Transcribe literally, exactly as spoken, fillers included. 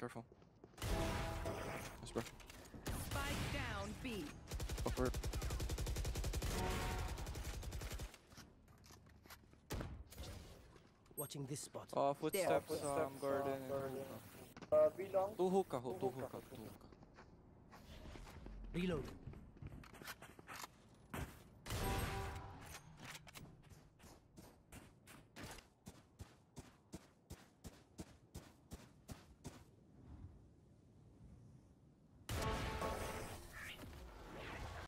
Careful. Nice, bro. Spike down B. Go for it. Watching this spot. Uh, footsteps, um, garden, and hookah. Uh, B long. Two hookah, ho- two hookah, two hookah. Reloading.